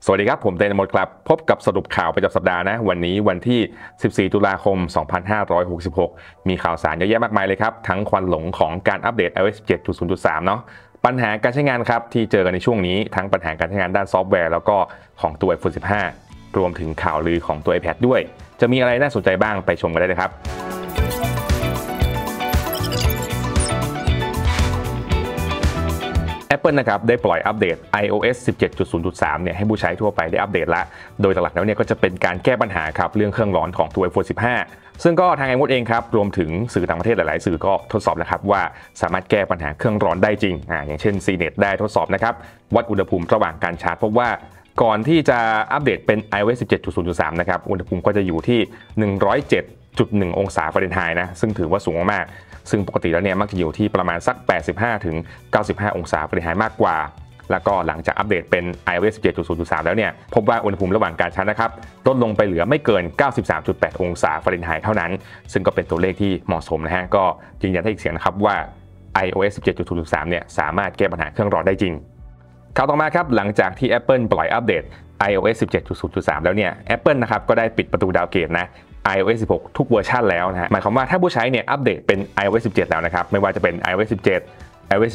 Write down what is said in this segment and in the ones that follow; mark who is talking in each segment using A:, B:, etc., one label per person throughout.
A: สวัสดีครับผมเตนมดครับพบกับสรุปข่าวประจำสัปดาห์นะวันนี้วันที่14ตุลาคม2566มีข่าวสารเยอะแยะมากมายเลยครับทั้งควันหลงของการอัปเดต iOS 17.0.3 เนาะปัญหาการใช้งานครับที่เจอกันในช่วงนี้ทั้งปัญหาการใช้งานด้านซอฟต์แวร์แล้วก็ของตัว iPhone 15 รวมถึงข่าวลือของตัว iPad ด้วยจะมีอะไรน่าสนใจบ้างไปชมกันได้เลยครับApple นะครับได้ปล่อยอัปเดต iOS 17.0.3 เนี่ยให้ผู้ใช้ทั่วไปได้อัปเดตละโดยหลักๆแล้วเนี่ยก็จะเป็นการแก้ปัญหาครับเรื่องเครื่องร้อนของตัว iPhone 15 ซึ่งก็ทาง iMode เองครับรวมถึงสื่อต่างประเทศหลายๆสื่อก็ทดสอบแล้วครับว่าสามารถแก้ปัญหาเครื่องร้อนได้จริงอย่างเช่น CNET ได้ทดสอบนะครับวัดอุณหภูมิระหว่างการชาร์จพบว่าก่อนที่จะอัปเดตเป็น iOS 17.0.3 นะครับอุณหภูมิก็จะอยู่ที่ 107.1 องศาฟาเรนไฮต์นะซึ่งถือว่าสูงมากซึ่งปกติแล้วเนี่ยมักจะอยู่ที่ประมาณสัก 85-95 องศาฟาเรนไฮต์มากกว่าแล้วก็หลังจากอัปเดตเป็น iOS 17.0.3 แล้วเนี่ยพบว่าอุณหภูมิระหว่างการชาร์จนะครับลดลงไปเหลือไม่เกิน 93.8 องศาฟาเรนไฮต์เท่านั้นซึ่งก็เป็นตัวเลขที่เหมาะสมนะฮะก็ยืนยันได้อีกเสียงนะครับว่า iOS 17.0.3 เนี่ยสามารถแก้ปัญหาเครื่องร้อนได้จริงข่าวต่อมาครับหลังจากที่ Apple ปล่อยอัปเดต iOS 17.0.3 แล้วเนี่ย Apple นะครับก็ได้ปิดประตูดาวเกตนะ iOS 16 ทุกเวอร์ชันแล้วนะฮะหมายความว่าถ้าผู้ใช้เนี่ยอัปเดตเป็น iOS 17 แล้วนะครับไม่ว่าจะเป็น iOS 17 iOS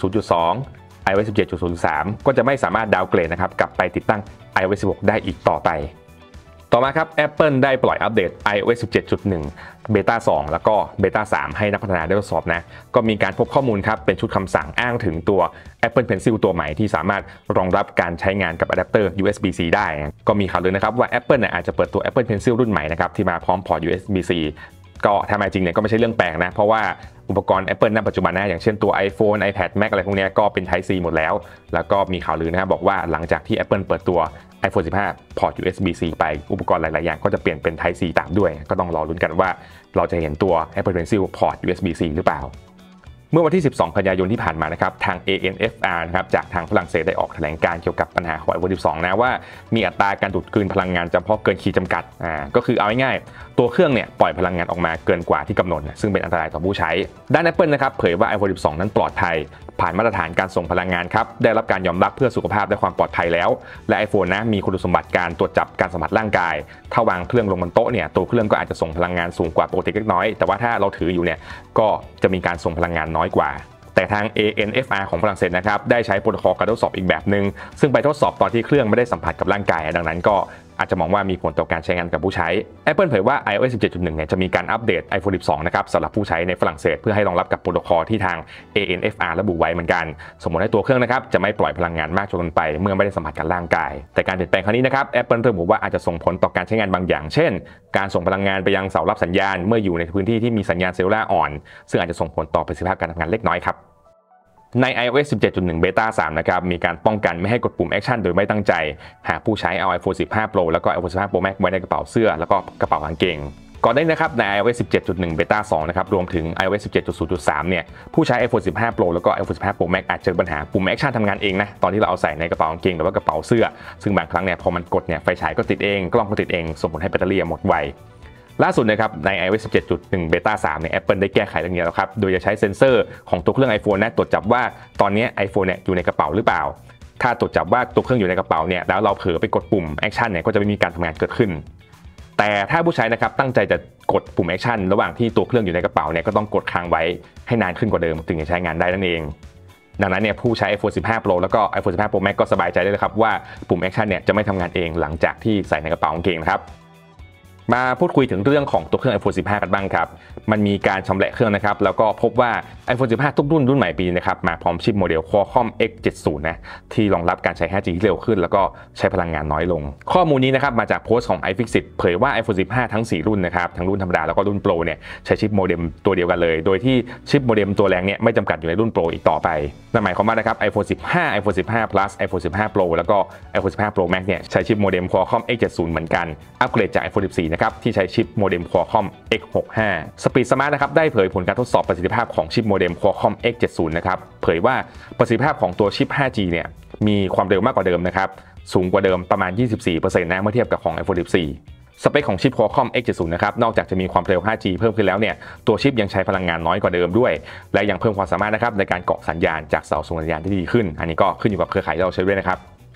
A: 17.0.2 iOS 17.0.3 ก็จะไม่สามารถดาวน์เกรดนะครับกลับไปติดตั้ง iOS 16 ได้อีกต่อไปต่อมาครับ Apple ได้ปล่อยอัปเดต iOS 17.1 Beta 2 แล้วก็ Beta 3 ให้นักพัฒนาได้ทดสอบนะก็มีการพบข้อมูลครับเป็นชุดคำสั่งอ้างถึงตัว Apple Pencil ตัวใหม่ที่สามารถรองรับการใช้งานกับอะแดปเตอร์ USB-C ได้ก็มีข่าวลือนะครับว่า Apple อาจจะเปิดตัว Apple Pencil รุ่นใหม่นะครับที่มาพร้อมพอร์ต USB-C ก็ถ้ามาจริงเนี่ยก็ไม่ใช่เรื่องแปลกนะเพราะว่าอุปกรณ์ Apple ณปัจจุบันนะอย่างเช่นตัว iPhone iPad Mac อะไรพวกนี้ก็เป็น Type C หมดแล้วก็มีข่าวลือนะครับบอกว่าหลังจากที่ Apple เปิดตัว iPhone 15 พอร์ต USB-C ไปอุปกรณ์หลายๆอย่างก็จะเปลี่ยนเป็น Type C ตามด้วยก็ต้องรอลุ้นกันว่าเราจะเห็นตัว Apple Pencil พอร์ต USB-C หรือเปล่าเมื่อวันที่ 12 กันยายนที่ผ่านมานะครับทาง ANFR นะครับจากทางฝรั่งเศสได้ออกแถลงการเกี่ยวกับปัญหาของ iPhone 12 นะว่ามีอัตราการดูดกลืนพลังงานจำเพาะเกินขีดจำกัดก็คือเอาง่ายๆตัวเครื่องเนี่ยปล่อยพลังงานออกมาเกินกว่าที่กำหนดซึ่งเป็นอันตรายต่อผู้ใช้ด้าน Apple นะครับเผยว่า iPhone 12 นั้นปลอดภัยผ่านมาตรฐานการส่งพลังงานครับได้รับการยอมรับเพื่อสุขภาพและความปลอดภัยแล้วและ iPhone นะมีคุณสมบัติการตรวจจับการสัมผัสร่างกายถ้าวางเครื่องลงบนโต๊ะเนี่ยตัวเครื่องก็อาจจะส่งพลังงานสูงกว่าปกติเล็กน้อยแต่ว่าถ้าเราถืออยู่เนี่ยก็จะมีการส่งพลังงานน้อยกว่าแต่ทาง ANFR ของฝรั่งเศสนะครับได้ใช้โปรโตคอลการทดสอบอีกแบบนึงซึ่งไปทดสอบตอนที่เครื่องไม่ได้สัมผัสกับร่างกายดังนั้นก็อาจจะมองว่ามีผลต่อการใช้งานกับผู้ใช้ Apple เผยว่า iOS 17.1 เนี่ยจะมีการอัปเดต iPhone 12 นะครับสำหรับผู้ใช้ในฝรั่งเศสเพื่อให้รองรับกับโปรโตคอลที่ทาง ANFR ระบุไว้เหมือนกันสมมติให้ตัวเครื่องนะครับจะไม่ปล่อยพลังงานมากจนเกินไปเมื่อไม่ได้สัมผัสกับร่างกายแต่การเปลี่ยนแปลงครั้งนี้นะครับ Apple ระบุว่าอาจจะส่งผลต่อการใช้งานบางอย่างเช่นการส่งพลังงานไปยังเสารับสัญญาณเมื่ออยู่ในพื้นที่ที่มีสัญญาณเซลลูล่าอ่อนซึ่งอาจจะส่งผลต่อประสิทธิภาพการทำงานเล็กน้อยครับใน iOS 17.1 Beta 3 นะครับมีการป้องกันไม่ให้กดปุ่ม Action โดยไม่ตั้งใจหากผู้ใช้เอา iPhone 15 Pro แล้วก็ iPhone 15 Pro Max ไว้ในกระเป๋าเสื้อแล้วก็กระเป๋ากางเกงก่อนหน้านี้นะครับใน iOS 17.1 Beta 2 นะครับรวมถึง iOS 17.0.3 เนี่ยผู้ใช้ iPhone 15 Pro แล้วก็ iPhone 15 Pro Max อาจเจอปัญหาปุ่ม Action ทำงานเองนะตอนที่เราเอาใส่ในกระเป๋ากางเกงหรือว่ากระเป๋าเสื้อซึ่งบางครั้งเนี่ยพอมันกดเนี่ยไฟฉายก็ติดเองกล้องก็ติดเองส่งผลให้แบตเตอรี่หมดไวล่าสุดนะครับใน iOS 17.1 Beta 3 เนี่ย Apple ได้แก้ไขเรื่องนี้แล้วครับโดยจะใช้เซ็นเซอร์ของตัวเครื่อง iPhone นะตรวจจับว่าตอนนี้ iPhone เนี่ยอยู่ในกระเป๋าหรือเปล่าถ้าตรวจจับว่าตัวเครื่องอยู่ในกระเป๋าเนี่ยแล้วเราเผลอไปกดปุ่ม Action เนี่ยก็จะไม่มีการทำงานเกิดขึ้นแต่ถ้าผู้ใช้นะครับตั้งใจจะกดปุ่ม Action ระหว่างที่ตัวเครื่องอยู่ในกระเป๋าเนี่ยก็ต้องกดค้างไว้ให้นานขึ้นกว่าเดิมถึงจะใช้งานได้นั่นเองดังนั้นเนี่ยผู้ใช้ iPhone 15 Pro แล้วก็ iPhone 15 Pro Max ก็สบายใจได้เลยครับว่าปุ่ม Action เนี่ยจะไม่ทำงานเองหลังจากที่ใส่ในกระเป๋ากางเกงนะครับมาพูดคุยถึงเรื่องของตัวเครื่อง iPhone 15 กันบ้างครับมันมีการชำแหละเครื่องนะครับแล้วก็พบว่า iPhone 15 ทุกรุ่นใหม่ปีนี้นะครับมาพร้อมชิปโมเดล Qualcomm X70 นะที่รองรับการใช้ 5G ที่เร็วขึ้นแล้วก็ใช้พลังงานน้อยลงข้อมูลนี้นะครับมาจากโพสต์ของ iFixit เผยว่า iPhone 15 ทั้ง 4 รุ่นนะครับทั้งรุ่นธรรมดาแล้วก็รุ่น Pro เนี่ยใช้ชิปโมเด็มตัวเดียวกันเลยโดยที่ชิปโมเด็มตัวแรงเนี่ยไม่จำกัดอยู่ในรุ่น Pro อีกต่อไปนั่นหมายความว่านะครับ iPhone 15 iPhone 15 Plus iPhone 15 Pro แล้วก็ iPhone 15 Pro Max เนี่ยใช้ชิปโมเด็ม Qualcomm X70 เหมือนกันอัปเกรดจาก iPhone 14 นะครับที่ใช้ชิปโมเด็ม Qualcomm X65 Speed Smart นะครับได้เผยผลการทดสอบประสิทธิภาพของชิปโมเด็ม Qualcomm X70 นะครับเผยว่าประสิทธิภาพของตัวชิป 5G เนี่ยมีความเร็วมากกว่าเดิมนะครับสูงกว่าเดิมประมาณ 24% นะเมื่อเทียบกับของ iPhone 14 สเปคของชิป Qualcomm X70 นะครับนอกจากจะมีความเร็ว 5G เพิ่มขึ้นแล้วเนี่ยตัวชิปยังใช้พลังงานน้อยกว่าเดิมด้วยและยังเพิ่มความสามารถนะครับในการเกาะสัญญาณจากเสาส่งสัญญาณที่ดีขึ้นอันนี้ก็ขึ้นอยู่กับเครือข่ายที่เราใช้ด้วยนะครับ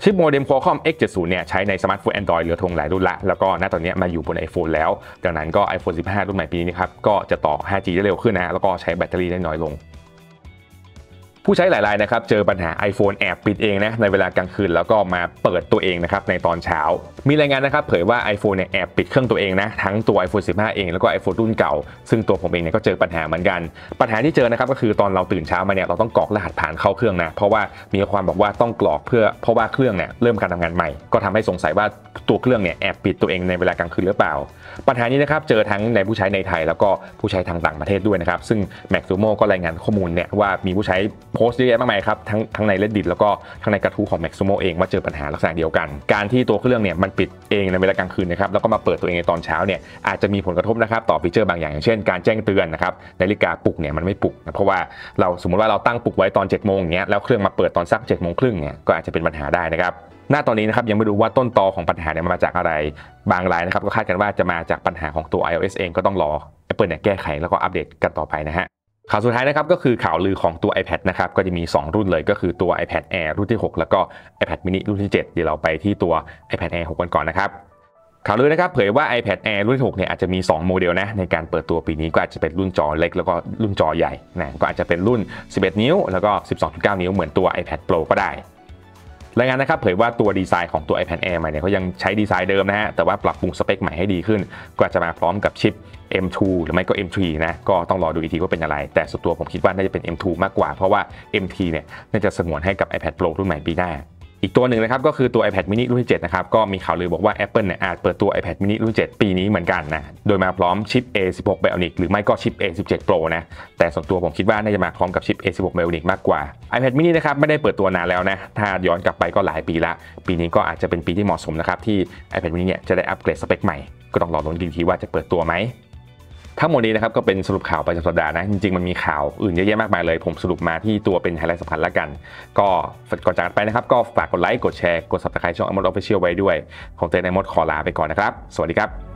A: ชิปโมเด็ม Qualcomm X70 เนี่ยใช้ในสมาร์ทโฟน Android เหลือทงหลายรุ่นละแล้วก็ณตอนนี้มาอยู่บน iPhone แล้วดังนั้นก็ iPhone 15 รุ่นใหม่ปีนี้ครับก็จะต่อ 5G ได้เร็วขึ้นนะแล้วก็ใช้แบตเตอรี่ได้น้อยลงผู้ใช้หลายรายนะครับเจอปัญหา iPhone แอบปิดเองนะในเวลากลางคืนแล้วก็มาเปิดตัวเองนะครับในตอนเช้ามีรายงานนะครับเผยว่า iPhone เนี่ยแอบปิดเครื่องตัวเองนะทั้งตัว iPhone 15 เองแล้วก็ iPhone รุ่นเก่าซึ่งตัวผมเองเนี่ยก็เจอปัญหาเหมือนกันปัญหาที่เจอนะครับก็คือตอนเราตื่นเช้ามาเนี่ยเราต้องกรอกรหัสผ่านเข้าเครื่องนะเพราะว่ามีความบอกว่าต้องกรอกเพราะว่าเครื่องเนี่ยเริ่มการทำงานใหม่ก็ทำให้สงสัยว่าตัวเครื่องเนี่ยแอบปิดตัวเองในเวลากลางคืนหรือเปล่าปัญหานี้นะครับเจอทั้งในผู้ใช้ในไทยแล้วก็ผู้ใช้ทางต่างประเทศด้วยนะครับซึ่ง Maxsumo ก็รายงานข้อมูลเนี่ยว่ามีผู้ใช้โพสต์เยอะแยะมากมายครับทั้งใน Reddit แล้วก็ทั้งในกระทู้ของ Maxsumo เองว่าเจอปัญหาลักษณะเดียวกันการที่ตัวเครื่องเนี่ยมันปิดเองในเวลากลางคืนนะครับแล้วก็มาเปิดตัวเองในตอนเช้าเนี่ยอาจจะมีผลกระทบนะครับต่อฟีเจอร์บางอย่างอย่างเช่นการแจ้งเตือนนะครับนาฬิกาปลุกเนี่ยมันไม่ปลุกเพราะว่าเราสมมติว่าเราตั้งปลุกไว้ตอน 7 โมงอย่างเงี้ยแล้วเครื่องมาเปิดตอนสัก 7 โมงครึ่งเนี่ยก็อาจจะเป็นปัญหาได้นะครับณตอนนี้นะครับยังไม่รู้ว่าต้นตอของปัญหาเนี่ยมาจากอะไรบางรายนะครับก็คาดกันว่าจะมาจากปัญหาของตัว iOS เองก็ต้องรอ Apple เนี่ยแก้ไขแล้วก็อัปเดตกันต่อไปนะฮะข่าวสุดท้ายนะครับก็คือข่าวลือของตัว iPad นะครับก็จะมี2รุ่นเลยก็คือตัว iPad Air รุ่นที่6แล้วก็ iPad mini รุ่นที่7เดี๋ยวเราไปที่ตัว iPad Air 6กันก่อนนะครับข่าวลือนะครับเผยว่า iPad Air รุ่นที่6เนี่ยอาจจะมี2โมเดลนะในการเปิดตัวปีนี้ก็อาจจะเป็นรุ่นจอเล็กแล้วก็รุ่นจอใหญ่นะก็อาจจะเป็นรุ่น11นิ้วแล้วก็ 12.9 นิ้วเหมือนตัว iPad Pro ก็ได้รายงานนะครับเผยว่าตัวดีไซน์ของตัว iPad Air ใหม่เนี่ยเขายังใช้ดีไซน์เดิมนะฮะแต่ว่าปรับปรุงสเปคใหม่ให้ดีขึ้นก็จะมาพร้อมกับชิป M2 หรือไม่ก็ M3 นะก็ต้องรอดูอีกทีว่าเป็นอะไรแต่ส่วนตัวผมคิดว่าน่าจะเป็น M2 มากกว่าเพราะว่า M3 เนี่ยน่าจะสงวนให้กับ iPad Pro รุ่นใหม่ปีหน้าอีกตัวหนึ่งนะครับก็คือตัว iPad mini รุ่นที่7นะครับก็มีข่าวลือบอกว่า Apple เนี่ยอาจเปิดตัว iPad mini รุ่น7ปีนี้เหมือนกันนะโดยมาพร้อมชิป A16 Bionic หรือไม่ก็ชิป A17 Pro นะแต่ส่วนตัวผมคิดว่าน่าจะมาพร้อมกับชิป A16 Bionic มากกว่า iPad mini นะครับไม่ได้เปิดตัวนานแล้วนะถ้าย้อนกลับไปก็หลายปีละปีนี้ก็อาจจะเป็นปีที่เหมาะสมนะครับที่ iPad mini เนี่ยจะได้อัปเกรดสเปคใหม่ก็ต้องรอลุ้นอีกทีว่าจะเปิดตัวไหมทั้งหมดนี้นะครับก็เป็นสรุปข่าวประจำสัปดาห์นะจริงๆมันมีข่าวอื่นเยอะแยะมากมายเลยผมสรุปมาที่ตัวเป็นไฮไลท์สำคัญแล้วกันก็ก่อนจากกันไปนะครับก็ฝากกดไลค์กดแชร์กด Subscribe ช่อง iMod Official ไว้ด้วยของเต้น iMod ขอลาไปก่อนนะครับสวัสดีครับ